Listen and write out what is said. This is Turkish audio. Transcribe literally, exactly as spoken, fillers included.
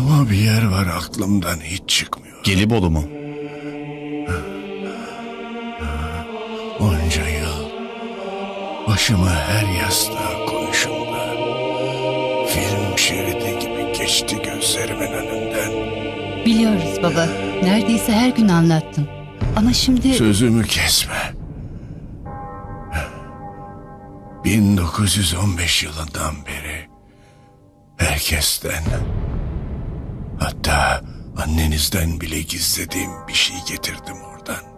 Ama bir yer var aklımdan hiç çıkmıyor. Gelibolu mu? Onca yıl başımı her yastığa koyuşumda film şeridi gibi geçti gözlerimin önünden. Biliyoruz baba. Neredeyse her gün anlattın. Ama şimdi... Sözümü kesme. bin dokuz yüz on beş yılından beri herkesten, hatta annenizden bile gizlediğim bir şey getirdim oradan.